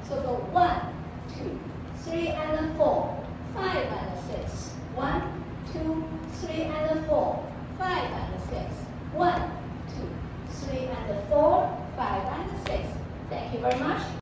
So go 1, 2, 3 and 4, 5 and 6. 1, 2, 3 and 4, 5 and 6. 1, 2, 3 and 4, 5 and 6. Thank you very much.